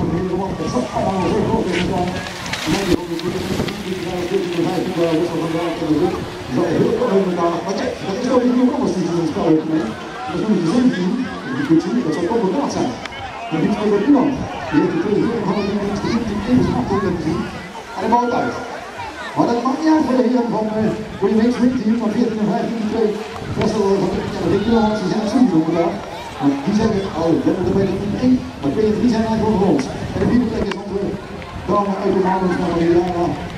laten beginnen, want het zat allemaal zo groot in elkaar. Nee, die van de 15 jaar wissel vandaag in de rug. Die zat heel veel in elkaar. Maar kijk, dat is toch iemand anders die in het spel heeft mee. Dat is nummer 17. Die kunt zien, dat zal toch wel raad zijn. Maar die speelt ook iemand. Die heeft de tweede rug van de nummer 17 even zijn achterhoofd hebben gezien. En de bal uit. Maar dat maakt niet uit voor de heren van Wings Team van 14 en 15, 2 Vessel van de Rinkeland. Ze zijn zoeken op vandaag. Maar die zeggen, oh, we hebben er bij de team 1, maar 2 en 3 zijn eigenlijk voor ons. En de vierde plek is onze dame uit de Maandels van de Rijnland.